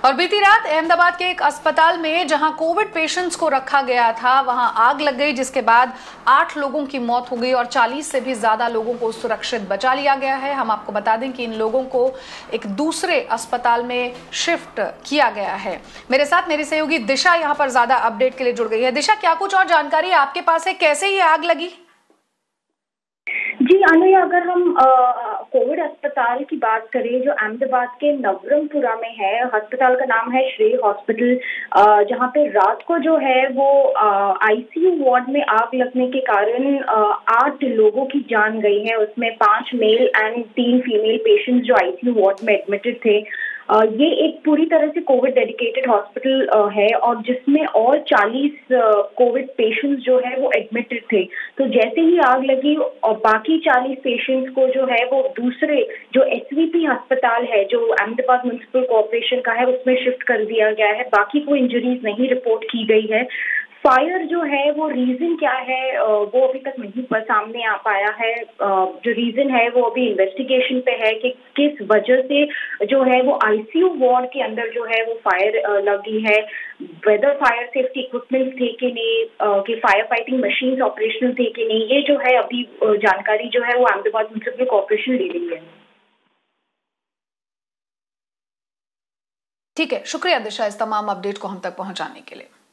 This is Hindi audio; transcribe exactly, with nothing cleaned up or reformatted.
और बीती रात अहमदाबाद के एक अस्पताल में जहां कोविड पेशेंट्स को रखा गया था वहां आग लग गई, जिसके बाद आठ लोगों की मौत हो गई और चालीस से भी ज्यादा लोगों को सुरक्षित बचा लिया गया है। हम आपको बता दें कि इन लोगों को एक दूसरे अस्पताल में शिफ्ट किया गया है। मेरे साथ मेरी सहयोगी दिशा यहां पर ज्यादा अपडेट के लिए जुड़ गई है। दिशा, क्या कुछ और जानकारी आपके पास है, कैसे ये आग लगी? जी अनुया, अगर हम कोविड अस्पताल की बात करें जो अहमदाबाद के नवरंगपुरा में है, अस्पताल का नाम है श्रेय हॉस्पिटल, जहां पे रात को जो है वो आईसीयू वार्ड में आग लगने के कारण आठ लोगों की जान गई है। उसमें पांच मेल एंड तीन फीमेल पेशेंट्स जो आईसीयू वार्ड में एडमिटेड थे। Uh, ये एक पूरी तरह से कोविड डेडिकेटेड हॉस्पिटल uh, है और जिसमें और चालीस कोविड पेशेंट्स जो है वो एडमिटेड थे। तो जैसे ही आग लगी और बाकी चालीस पेशेंट्स को जो है वो दूसरे जो एसवीपी अस्पताल है जो अहमदाबाद म्युनिसिपल कॉर्पोरेशन का है उसमें शिफ्ट कर दिया गया है। बाकी कोई इंजरीज नहीं रिपोर्ट की गई है। फायर जो है वो रीजन क्या है वो अभी तक नहीं सामने आ पाया है। जो रीजन है वो अभी इन्वेस्टिगेशन पे है कि किस वजह से जो है वो आईसीयू वार्ड के अंदर जो है वो फायर लगी है। वेदर फायर सेफ्टी इक्विपमेंट्स थे कि नहीं, कि फायर फाइटिंग मशीन्स ऑपरेशनल थे कि नहीं, ये जो है अभी जानकारी जो है वो अहमदाबाद म्युनिसिपल कॉर्पोरेशन ले रही है। ठीक है, शुक्रिया दिशा इस तमाम अपडेट को हम तक पहुंचाने के लिए।